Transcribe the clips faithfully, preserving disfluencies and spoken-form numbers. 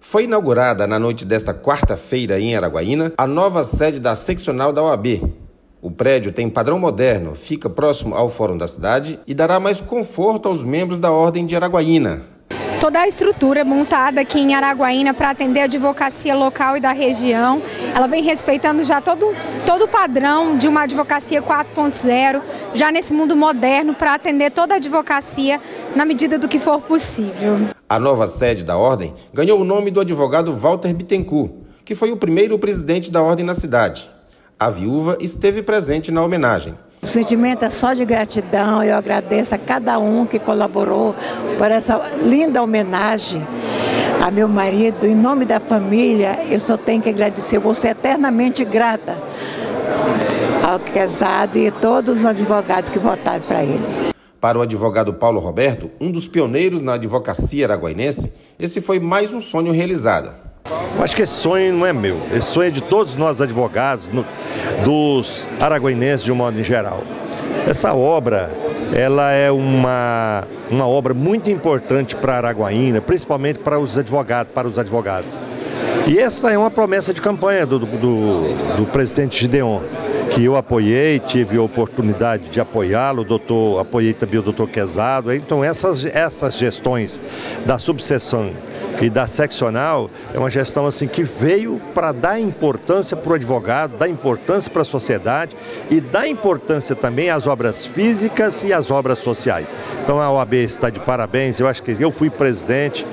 Foi inaugurada na noite desta quarta-feira em Araguaína a nova sede da seccional da O A B. O prédio tem padrão moderno, fica próximo ao Fórum da Cidade e dará mais conforto aos membros da Ordem de Araguaína. Toda a estrutura montada aqui em Araguaína para atender a advocacia local e da região, ela vem respeitando já todo, todo o padrão de uma advocacia quatro ponto zero, já nesse mundo moderno, para atender toda a advocacia na medida do que for possível. A nova sede da Ordem ganhou o nome do advogado Walter Bittencourt, que foi o primeiro presidente da Ordem na cidade. A viúva esteve presente na homenagem. O sentimento é só de gratidão, eu agradeço a cada um que colaborou por essa linda homenagem a meu marido. Em nome da família, eu só tenho que agradecer, eu vou ser eternamente grata ao casado e a todos os advogados que votaram para ele. Para o advogado Paulo Roberto, um dos pioneiros na advocacia araguainense, esse foi mais um sonho realizado. Eu acho que esse sonho não é meu, esse sonho é de todos nós advogados, no, dos araguainenses de um modo em geral. Essa obra, ela é uma, uma obra muito importante para Araguaína, principalmente para os advogados, para os advogados. E essa é uma promessa de campanha do, do, do presidente Gideon, que eu apoiei, tive a oportunidade de apoiá-lo, doutor, apoiei também o doutor Quezado. Então essas, essas gestões da subseção e da seccional é uma gestão assim que veio para dar importância para o advogado, dar importância para a sociedade e dar importância também às obras físicas e às obras sociais. Então a O A B está de parabéns, eu acho que eu fui presidente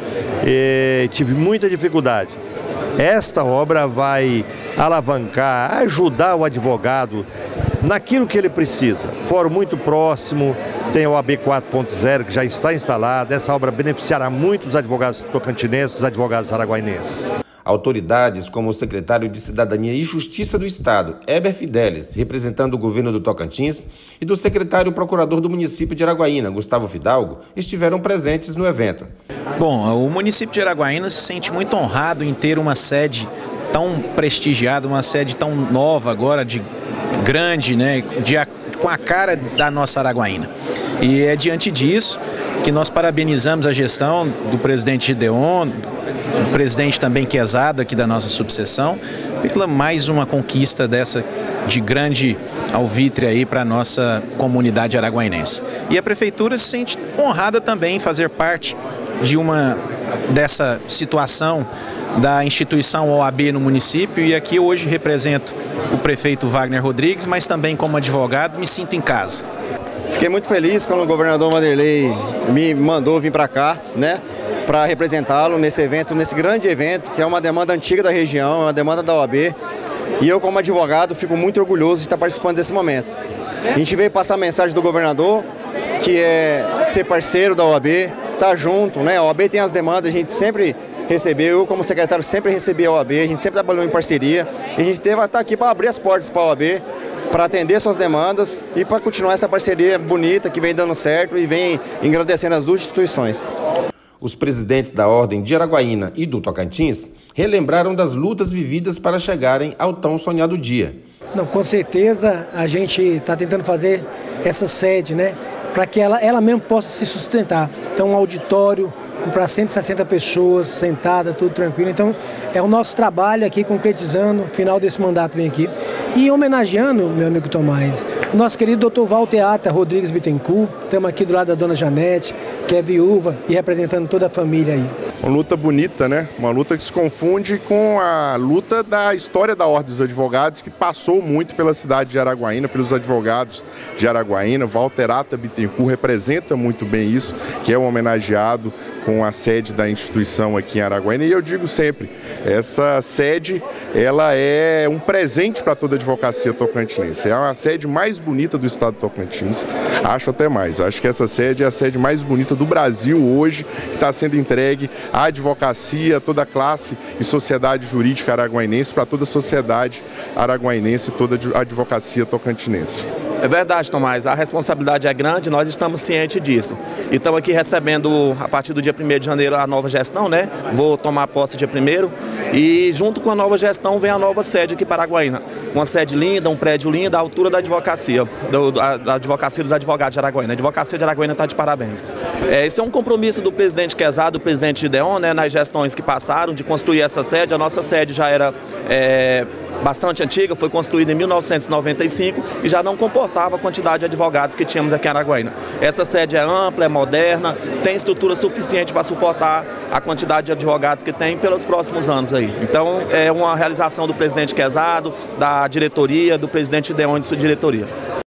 e tive muita dificuldade. Esta obra vai alavancar, ajudar o advogado naquilo que ele precisa. Fórum muito próximo, tem a O A B quatro ponto zero que já está instalada. Essa obra beneficiará muito os advogados tocantinenses, os advogados araguainenses. Autoridades como o secretário de Cidadania e Justiça do Estado, Heber Fidelis, representando o governo do Tocantins, e do secretário procurador do município de Araguaína, Gustavo Fidalgo, estiveram presentes no evento. Bom, o município de Araguaína se sente muito honrado em ter uma sede tão prestigiada, uma sede tão nova agora, de grande, né, de, com a cara da nossa Araguaína. E é diante disso que nós parabenizamos a gestão do presidente Gideon, do presidente também Quezado aqui da nossa subseção, pela mais uma conquista dessa de grande alvitre aí para a nossa comunidade araguainense. E a prefeitura se sente honrada também em fazer parte de uma dessa situação da instituição O A B no município, e aqui hoje represento o prefeito Wagner Rodrigues, mas também como advogado me sinto em casa. Fiquei muito feliz quando o governador Vanderlei me mandou vir para cá, né, para representá-lo nesse evento, nesse grande evento, que é uma demanda antiga da região, uma demanda da O A B, e eu como advogado fico muito orgulhoso de estar participando desse momento. A gente veio passar a mensagem do governador, que é ser parceiro da O A B, estar junto, né, a O A B tem as demandas, a gente sempre recebeu, eu como secretário sempre recebi a O A B, a gente sempre trabalhou em parceria, e a gente teve estar aqui para abrir as portas para a O A B, para atender suas demandas e para continuar essa parceria bonita que vem dando certo e vem engrandecendo as duas instituições. Os presidentes da Ordem de Araguaína e do Tocantins relembraram das lutas vividas para chegarem ao tão sonhado dia. Não, com certeza a gente está tentando fazer essa sede, né, para que ela, ela mesma possa se sustentar. Então um auditório para cento e sessenta pessoas sentadas, tudo tranquilo. Então é o nosso trabalho aqui concretizando o final desse mandato bem aqui. E homenageando, meu amigo Tomás, o nosso querido doutor Walter Ata Rodrigues Bittencourt. Estamos aqui do lado da dona Janete, que é viúva e representando toda a família aí. Uma luta bonita, né? Uma luta que se confunde com a luta da história da Ordem dos Advogados, que passou muito pela cidade de Araguaína, pelos advogados de Araguaína. Walter Ata Bittencourt representa muito bem isso, que é um homenageado com a sede da instituição aqui em Araguaína. E eu digo sempre, essa sede, ela é um presente para toda a advocacia tocantinense. É a sede mais bonita do estado do Tocantins, acho até mais. Acho que essa sede é a sede mais bonita do Brasil hoje, que está sendo entregue à advocacia, toda a classe e sociedade jurídica araguainense, para toda a sociedade araguainense, toda a advocacia tocantinense. É verdade, Tomás, a responsabilidade é grande, nós estamos cientes disso. e estamos aqui recebendo, a partir do dia primeiro de janeiro, a nova gestão, né? Vou tomar posse dia primeiro e junto com a nova gestão vem a nova sede aqui para Araguaína. Uma sede linda, um prédio lindo, à altura da advocacia, do, da, da advocacia dos advogados de Araguaína. A advocacia de Araguaína está de parabéns. É, esse é um compromisso do presidente Quezada, do presidente Gideon, né, nas gestões que passaram, de construir essa sede. A nossa sede já era é, bastante antiga, foi construída em mil novecentos e noventa e cinco e já não comportava a quantidade de advogados que tínhamos aqui em Araguaína. Essa sede é ampla, é moderna, tem estrutura suficiente para suportar a quantidade de advogados que tem pelos próximos anos aí. Então é uma realização do presidente Quezada, da diretoria, do presidente Gideon e de sua diretoria.